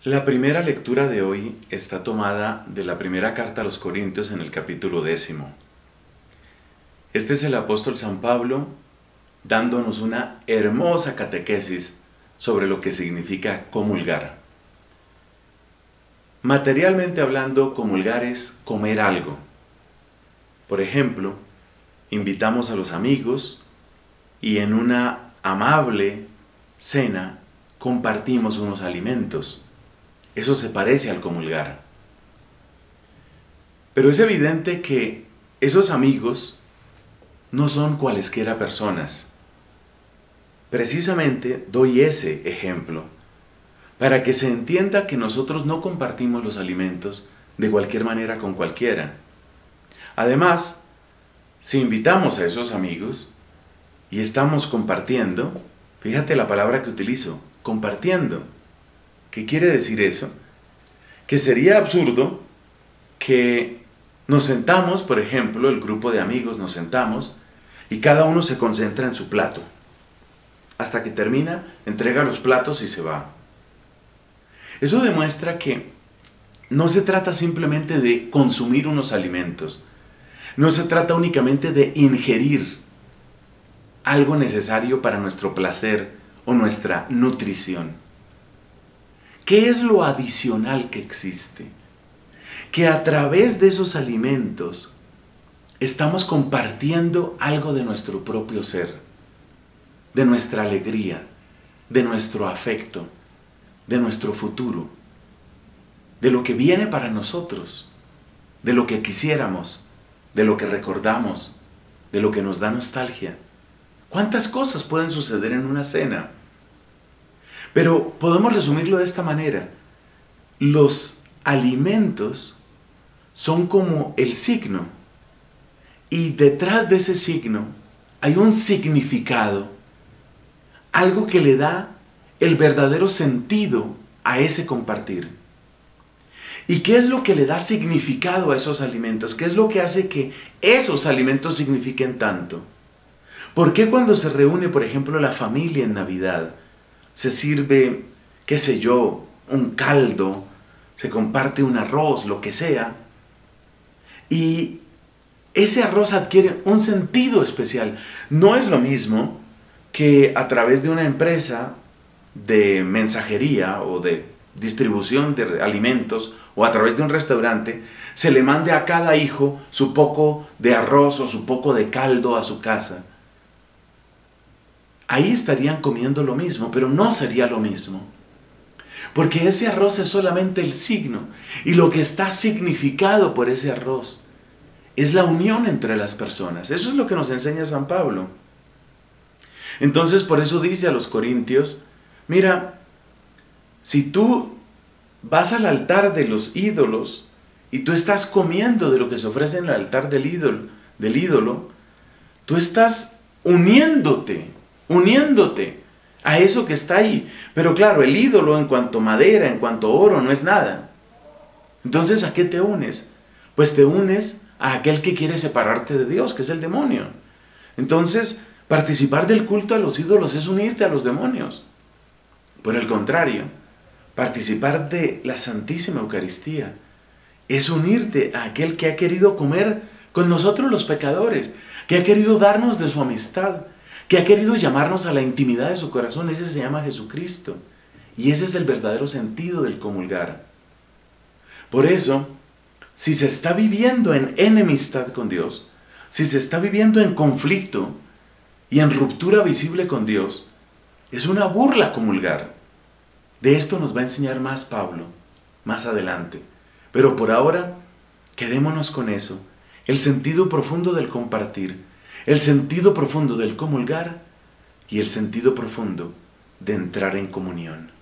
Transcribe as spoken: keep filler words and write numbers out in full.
La primera lectura de hoy está tomada de la primera carta a los Corintios en el capítulo décimo. Este es el apóstol San Pablo dándonos una hermosa catequesis sobre lo que significa comulgar. Materialmente hablando, comulgar es comer algo. Por ejemplo, invitamos a los amigos y en una amable cena compartimos unos alimentos. Eso se parece al comulgar. Pero es evidente que esos amigos no son cualesquiera personas. Precisamente doy ese ejemplo para que se entienda que nosotros no compartimos los alimentos de cualquier manera con cualquiera. Además, si invitamos a esos amigos y estamos compartiendo, fíjate la palabra que utilizo, compartiendo. ¿Qué quiere decir eso? Que sería absurdo que nos sentamos, por ejemplo, el grupo de amigos nos sentamos y cada uno se concentra en su plato. Hasta que termina, entrega los platos y se va. Eso demuestra que no se trata simplemente de consumir unos alimentos. No se trata únicamente de ingerir algo necesario para nuestro placer o nuestra nutrición. ¿Qué es lo adicional que existe? Que a través de esos alimentos estamos compartiendo algo de nuestro propio ser, de nuestra alegría, de nuestro afecto, de nuestro futuro, de lo que viene para nosotros, de lo que quisiéramos, de lo que recordamos, de lo que nos da nostalgia. ¿Cuántas cosas pueden suceder en una cena? Pero podemos resumirlo de esta manera. Los alimentos son como el signo. Y detrás de ese signo hay un significado. Algo que le da el verdadero sentido a ese compartir. ¿Y qué es lo que le da significado a esos alimentos? ¿Qué es lo que hace que esos alimentos signifiquen tanto? ¿Por qué cuando se reúne, por ejemplo, la familia en Navidad, se sirve, qué sé yo, un caldo, se comparte un arroz, lo que sea, y ese arroz adquiere un sentido especial? No es lo mismo que a través de una empresa de mensajería o de distribución de alimentos o a través de un restaurante se le mande a cada hijo su poco de arroz o su poco de caldo a su casa. Ahí estarían comiendo lo mismo, pero no sería lo mismo. Porque ese arroz es solamente el signo. Y lo que está significado por ese arroz es la unión entre las personas. Eso es lo que nos enseña San Pablo. Entonces, por eso dice a los Corintios, mira, si tú vas al altar de los ídolos y tú estás comiendo de lo que se ofrece en el altar del ídolo, del ídolo, tú estás uniéndote. uniéndote a eso que está ahí. Pero claro, el ídolo en cuanto madera, en cuanto oro, no es nada. Entonces, ¿a qué te unes? Pues te unes a aquel que quiere separarte de Dios, que es el demonio. Entonces, participar del culto a los ídolos es unirte a los demonios. Por el contrario, participar de la Santísima Eucaristía es unirte a aquel que ha querido comer con nosotros los pecadores, que ha querido darnos de su amistad, que ha querido llamarnos a la intimidad de su corazón. Ese se llama Jesucristo. Y ese es el verdadero sentido del comulgar. Por eso, si se está viviendo en enemistad con Dios, si se está viviendo en conflicto y en ruptura visible con Dios, es una burla comulgar. De esto nos va a enseñar más Pablo, más adelante. Pero por ahora, quedémonos con eso. El sentido profundo del compartir, el sentido profundo del comulgar y el sentido profundo de entrar en comunión.